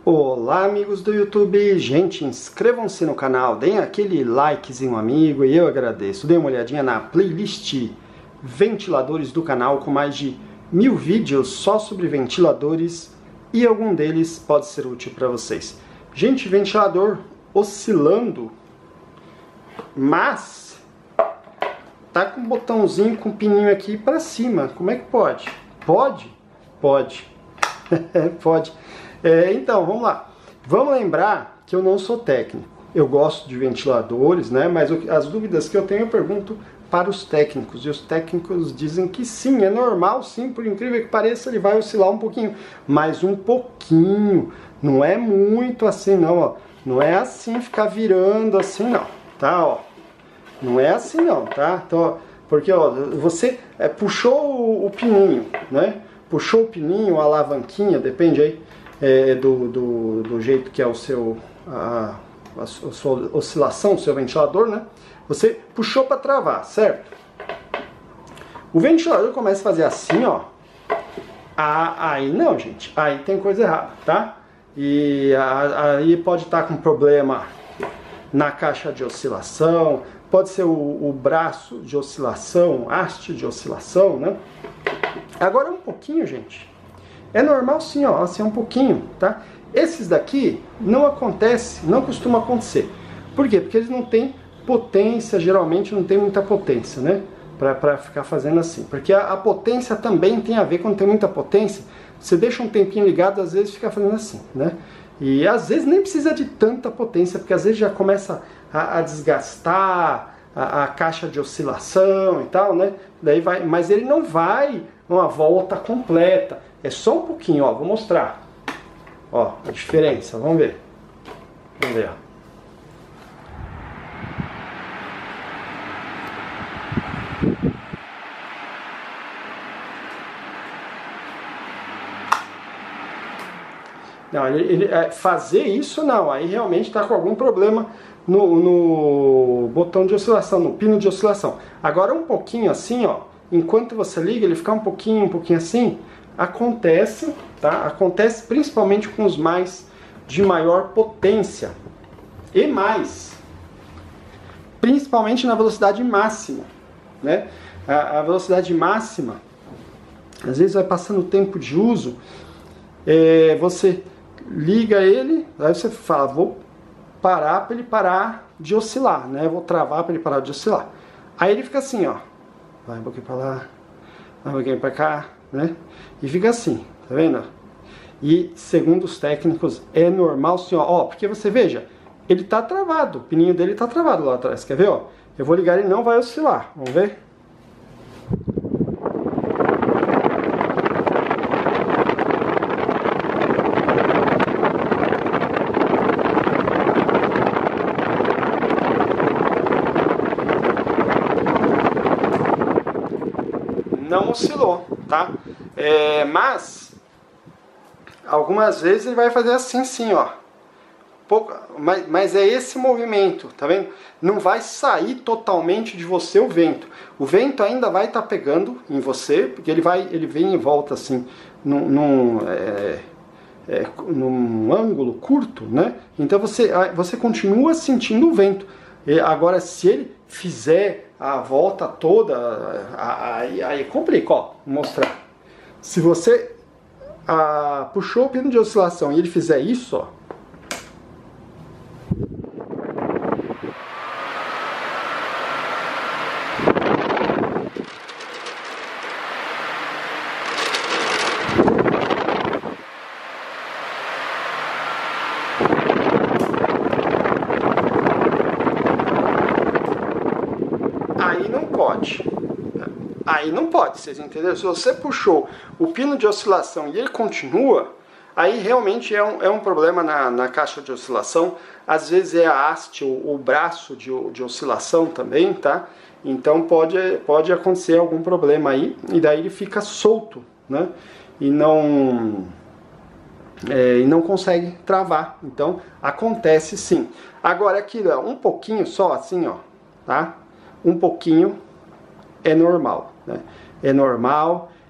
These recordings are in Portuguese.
Olá, amigos do YouTube. Gente, inscrevam-se no canal, deem aquele likezinho amigo e eu agradeço. Dê uma olhadinha na playlist ventiladores do canal com mais de 1000 vídeos só sobre ventiladores e algum deles pode ser útil para vocês. Gente, ventilador oscilando, mas tá com um botãozinho com um pininho aqui para cima. Como é que pode? Pode? Pode. Pode. Então, vamos lá. Vamos lembrar que eu não sou técnico. Eu gosto de ventiladores, né? Mas as dúvidas que eu tenho eu pergunto para os técnicos. E os técnicos dizem que sim, é normal, sim, por incrível que pareça, ele vai oscilar um pouquinho. Mas um pouquinho. Não é muito assim, não, ó. Não é assim ficar virando assim, não. Tá, ó. Não é assim, não, tá? Então, porque, ó, você puxou o pininho, né? Puxou o pininho, a alavanquinha, depende aí. Do jeito que é a sua oscilação, o seu ventilador, né? Você puxou para travar, certo? O ventilador começa a fazer assim, ó. Aí não, gente. Aí tem coisa errada, tá? E aí pode estar com problema na caixa de oscilação, pode ser o braço de oscilação, haste de oscilação, né? Agora um pouquinho, gente. É normal sim, ó, assim um pouquinho, tá? Esses daqui não acontece, não costuma acontecer. Por quê? Porque eles não têm potência, geralmente não tem muita potência, né? Pra ficar fazendo assim. Porque a potência também tem a ver, quando tem muita potência, você deixa um tempinho ligado, às vezes fica fazendo assim, né? E às vezes nem precisa de tanta potência, porque às vezes já começa a desgastar a caixa de oscilação e tal, né? Daí vai, mas ele não vai uma volta completa. É só um pouquinho, ó, vou mostrar. Ó, a diferença, vamos ver. Vamos ver, ó. Não, fazer isso não, aí realmente está com algum problema no botão de oscilação, no pino de oscilação. Agora um pouquinho assim, ó, enquanto você liga, ele fica um pouquinho assim, acontece, tá? Acontece principalmente com os mais de maior potência e mais, principalmente na velocidade máxima, né? A velocidade máxima, às vezes vai passando o tempo de uso, você liga ele, aí você fala, vou parar para ele parar de oscilar, né? Vou travar para ele parar de oscilar. Aí ele fica assim, ó, vai um pouquinho para lá, vai um pouquinho para cá, né? E fica assim, tá vendo? E segundo os técnicos é normal sim, ó, porque você veja, ele tá travado, o pininho dele tá travado lá atrás, quer ver, ó? Eu vou ligar, ele não vai oscilar, vamos ver? Não oscilou, tá? Mas algumas vezes ele vai fazer assim, sim, ó. Mas é esse movimento, tá vendo? Não vai sair totalmente de você o vento. O vento ainda vai estar pegando em você, porque ele vem em volta assim, num ângulo curto, né? Então você continua sentindo o vento. Agora, se ele fizer a volta toda, aí complica, ó, vou mostrar. Se você puxou o pino de oscilação e ele fizer isso, ó, aí não pode. Aí não pode, vocês entenderam? Se você puxou o pino de oscilação e ele continua, aí realmente é um problema na caixa de oscilação. Às vezes é a haste ou o braço de oscilação também, tá? Então pode acontecer algum problema aí, e daí ele fica solto, né? E não consegue travar. Então acontece sim. Agora aqui, ó, um pouquinho só assim, ó, tá? Um pouquinho é normal, né? É normal,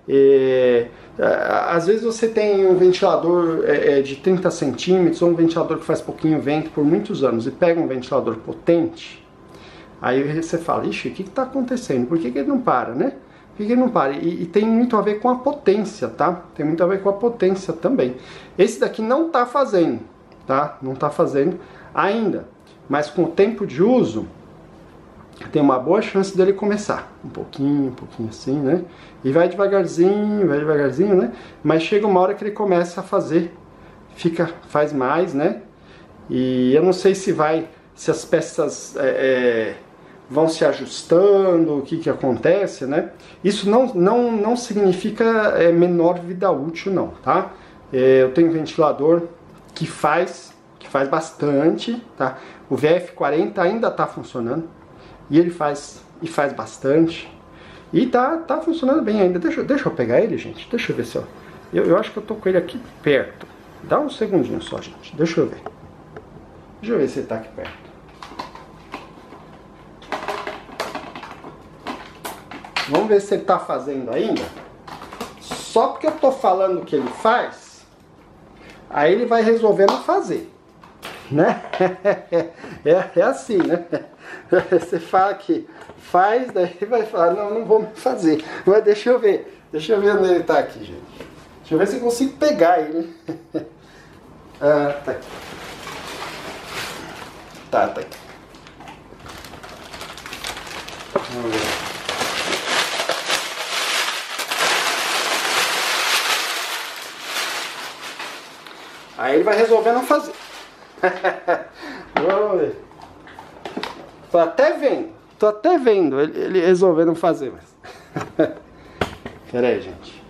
Às vezes você tem um ventilador de 30 centímetros ou um ventilador que faz pouquinho vento por muitos anos e pega um ventilador potente, aí você fala, ixi, o que está acontecendo? Por que ele não para, né? Por que ele não para? E tem muito a ver com a potência, tá? Tem muito a ver com a potência também. Esse daqui não está fazendo, tá? Não está fazendo ainda, mas com o tempo de uso tem uma boa chance dele começar um pouquinho assim, né? E vai devagarzinho, né? Mas chega uma hora que ele começa a fazer, faz mais, né? E eu não sei se as peças vão se ajustando, o que acontece, né? Isso não significa menor vida útil, não, tá? Eu tenho um ventilador que faz bastante, tá? O VF40 ainda está funcionando. E ele faz bastante. E tá funcionando bem ainda. Deixa eu pegar ele, gente. Deixa eu ver se eu acho que eu tô com ele aqui perto. Dá um segundinho só, gente. Deixa eu ver. Deixa eu ver se ele tá aqui perto. Vamos ver se ele tá fazendo ainda. Só porque eu tô falando que ele faz, aí ele vai resolvendo fazer. Né? É assim, né? Você fala que faz, daí vai falar, não vou fazer. Mas deixa eu ver onde ele tá aqui, gente. Deixa eu ver se eu consigo pegar ele. Tá aqui. Tá aqui. Vamos ver. Aí ele vai resolver não fazer. Vamos ver. Tô até vendo ele resolvendo fazer. Mas... Pera aí, gente.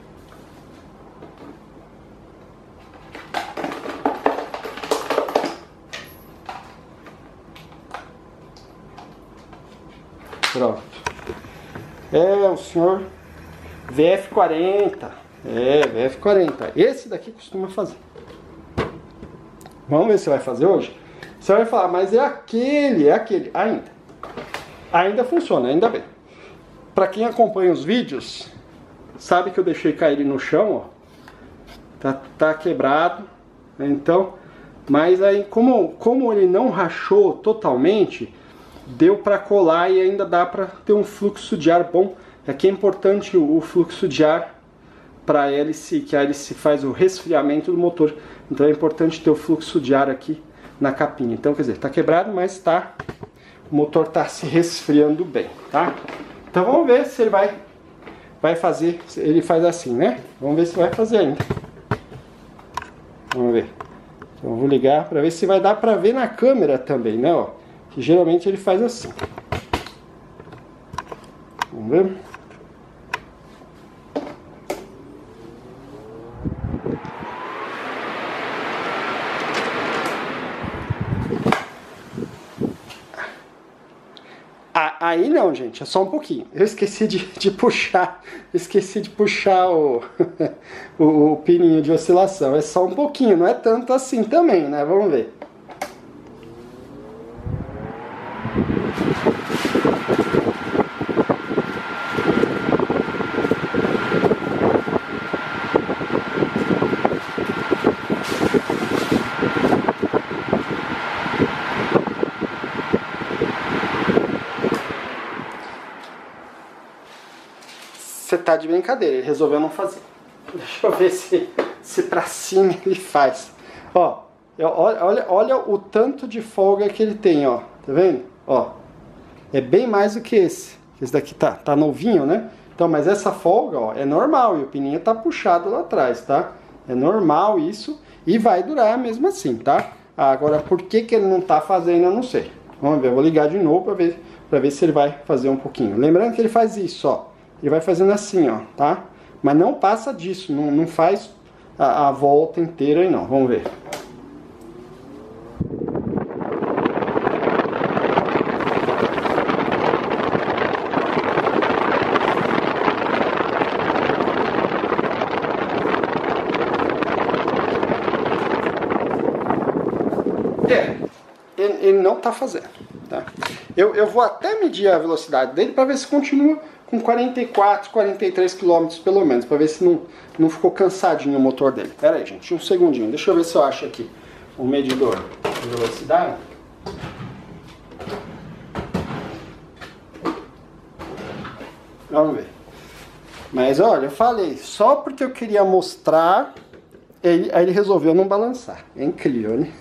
Pronto. O senhor VF40. VF40. Esse daqui costuma fazer. Vamos ver se vai fazer hoje? Você vai falar, mas é aquele. Ainda funciona, ainda bem. Pra quem acompanha os vídeos, sabe que eu deixei cair ele no chão, ó. Tá quebrado. Então, mas aí como ele não rachou totalmente, deu pra colar e ainda dá pra ter um fluxo de ar bom. Aqui é importante o fluxo de ar para a hélice, que a hélice faz o resfriamento do motor. Então é importante ter o fluxo de ar aqui na capinha. Então, quer dizer, tá quebrado, mas o motor tá se resfriando bem, tá? Então vamos ver se ele vai fazer, ele faz assim, né? Vamos ver se vai fazer ainda. Vamos ver. Então eu vou ligar para ver se vai dar para ver na câmera também, né? Ó, que geralmente ele faz assim. Vamos ver. Aí não, gente, é só um pouquinho. Eu esqueci de puxar o pininho de oscilação. É só um pouquinho, não é tanto assim também, né? Vamos ver. Você tá de brincadeira, ele resolveu não fazer. Deixa eu ver se pra cima ele faz. Ó, olha o tanto de folga que ele tem, ó. Tá vendo? Ó, é bem mais do que esse. Esse daqui tá novinho, né? Então, mas essa folga, ó, é normal. E o pininho tá puxado lá atrás, tá? É normal isso. E vai durar mesmo assim, tá? Agora, por que ele não tá fazendo, eu não sei. Vamos ver, eu vou ligar de novo pra ver se ele vai fazer um pouquinho. Lembrando que ele faz isso, ó. Ele vai fazendo assim, ó, tá? Mas não passa disso, não faz a volta inteira aí não. Vamos ver. Ele não tá fazendo, tá? Eu vou até medir a velocidade dele para ver se continua com 44, 43 km pelo menos, para ver se não ficou cansadinho o motor dele. Pera aí, gente, um segundinho, deixa eu ver se eu acho aqui o medidor de velocidade. Vamos ver. Mas olha, eu falei, só porque eu queria mostrar, aí ele resolveu não balançar. É incrível, né?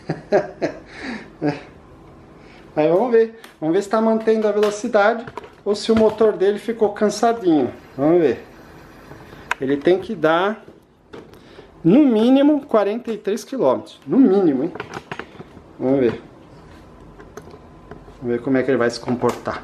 Aí vamos ver se está mantendo a velocidade ou se o motor dele ficou cansadinho. Vamos ver. Ele tem que dar no mínimo 43 km. No mínimo, hein? Vamos ver. Vamos ver como é que ele vai se comportar.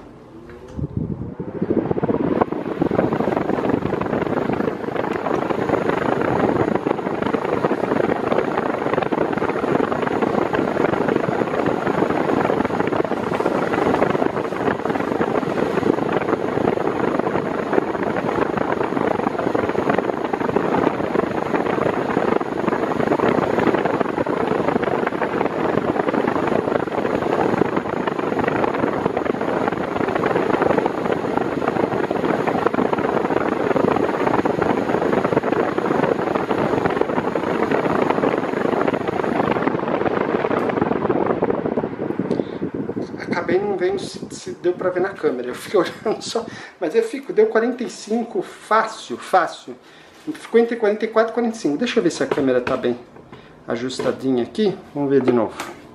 Acabei não vendo se deu pra ver na câmera, eu fiquei olhando só, mas deu 45 fácil. Ficou entre 44 e 45. Deixa eu ver se a câmera tá bem ajustadinha aqui, vamos ver de novo.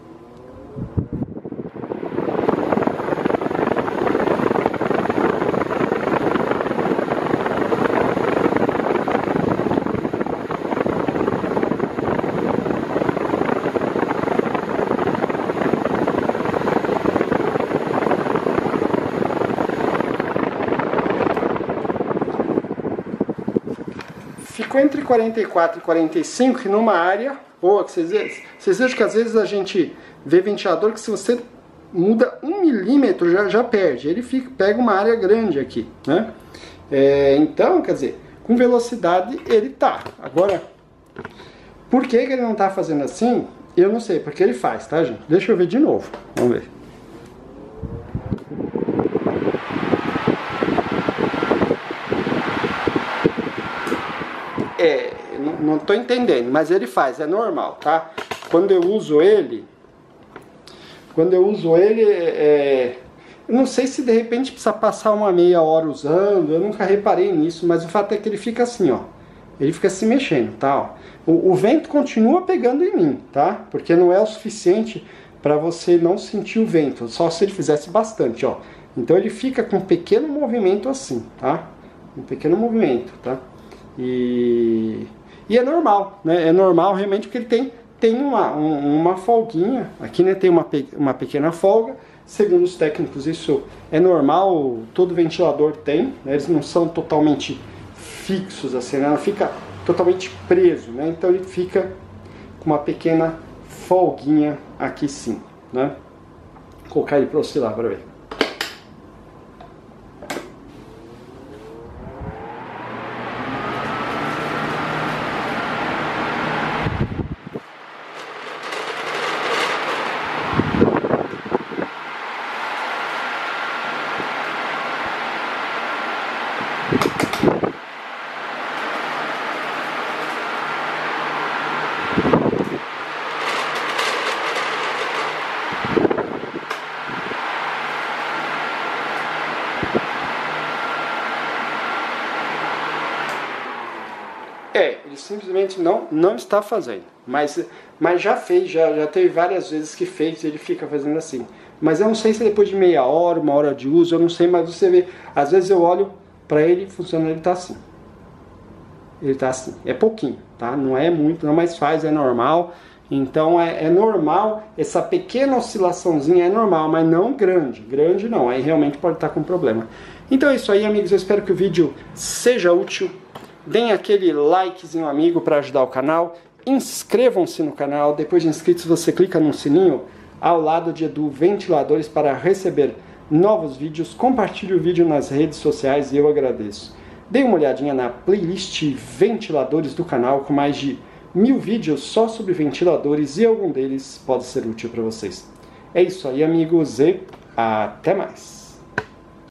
Ficou entre 44 e 45 numa área boa. Vocês vejam que às vezes a gente vê ventilador que se você muda 1 milímetro já perde. Ele pega uma área grande aqui, né? Então, quer dizer, com velocidade ele tá. Agora, por que ele não tá fazendo assim? Eu não sei, porque ele faz, tá, gente? Deixa eu ver de novo. Vamos ver. Não tô entendendo, mas ele faz, é normal, tá? Quando eu uso ele, eu não sei se de repente precisa passar uma meia hora usando, eu nunca reparei nisso, mas o fato é que ele fica assim, ó, ele fica se mexendo, tá? Ó. O vento continua pegando em mim, tá? Porque não é o suficiente para você não sentir o vento, só se ele fizesse bastante, ó. Então ele fica com um pequeno movimento assim, tá? Um pequeno movimento, tá? E é normal, né? É normal realmente porque ele tem uma folguinha aqui, né? Tem uma pequena folga. Segundo os técnicos, isso é normal, todo ventilador tem, né? Eles não são totalmente fixos assim, né? Não fica totalmente preso, né? Então ele fica com uma pequena folguinha aqui sim, né? Vou colocar ele para oscilar para ver. Ele simplesmente não está fazendo, mas já fez, já teve várias vezes que fez e ele fica fazendo assim. Mas eu não sei se depois de meia hora, 1 hora de uso, eu não sei, mas você vê, às vezes eu olho para ele funciona, ele tá assim. Ele tá assim, é pouquinho, tá? Não é muito, não, mas faz, é normal. Então é normal, essa pequena oscilaçãozinha é normal, mas não grande, grande não, aí realmente pode estar com problema. Então é isso aí, amigos, eu espero que o vídeo seja útil. Deem aquele likezinho amigo para ajudar o canal. Inscrevam-se no canal. Depois de inscritos, você clica no sininho ao lado de Edu Ventiladores para receber novos vídeos. Compartilhe o vídeo nas redes sociais e eu agradeço. Dê uma olhadinha na playlist Ventiladores do canal com mais de 1000 vídeos só sobre ventiladores e algum deles pode ser útil para vocês. É isso aí, amigos, e até mais.